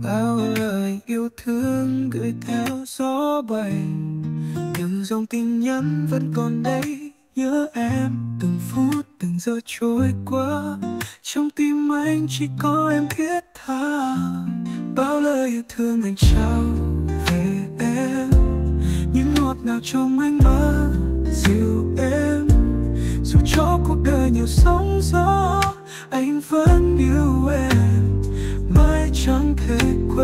bao lời yêu thương gửi theo gió bay, nhưng dòng tin nhắn vẫn còn đây. Nhớ em từng phút từng giờ trôi qua, trong tim anh chỉ có em thiết tha. Bao lời yêu thương anh trao về em, những ngọt ngào trong ánh mắt dịu êm. Dù cho cuộc đời nhiều sóng gió, anh vẫn yêu em, mãi chẳng thể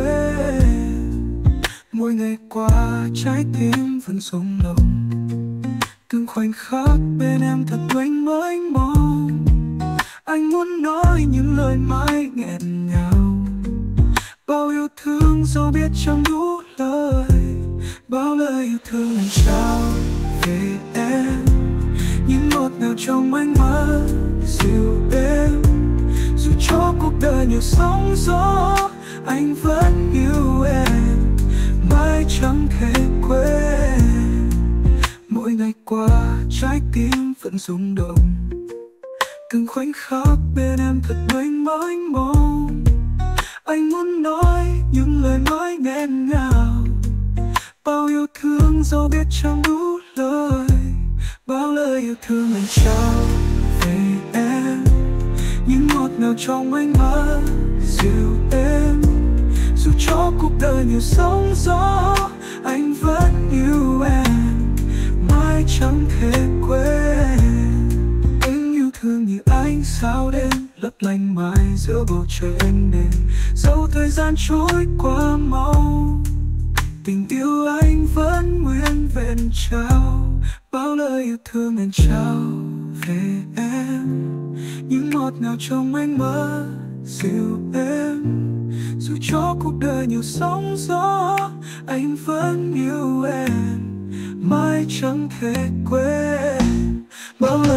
quên. Mỗi ngày qua trái tim vẫn rung động, từng khoảnh khắc bên em thật mênh mông. Anh muốn nói những lời mãi nghẹn ngào, bao yêu thương dẫu biết chẳng đủ lời. Bao lời yêu thương anh trao về em, những ngọt ngào trong ánh mắt dịu êm. Dù cho cuộc đời nhiều sóng gió, anh vẫn yêu em, mãi chẳng thể quên. Mỗi ngày qua trái tim vẫn rung động, từng khoảnh khắc bên em thật mênh mông. Anh muốn nói những lời mãi nghẹn ngào, bao yêu thương dẫu biết chẳng đủ lời. Bao lời yêu thương anh trao về em, những ngọt ngào trong ánh mắt dịu êm. Dù cho cuộc đời nhiều sóng gió, anh vẫn yêu em, mãi chẳng thể quên. Anh yêu thương như ánh sao đêm lấp lánh mãi giữa bầu trời ánh đêm. Dẫu thời gian trôi qua mau, tình yêu anh vẫn nguyên vẹn trao. Bao lời yêu thương anh trao về em, những ngọt ngào trong ánh mắt dịu êm. Dù cho cuộc đời nhiều sóng gió, anh vẫn yêu em, mãi chẳng thể quên. Bao lời